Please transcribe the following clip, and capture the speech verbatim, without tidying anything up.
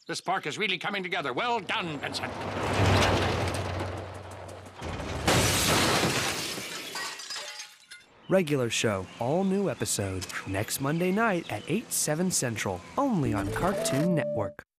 This park is really coming together. Well done, Benson. Regular show, all new episode, next Monday night at eight, seven Central, only on Cartoon Network.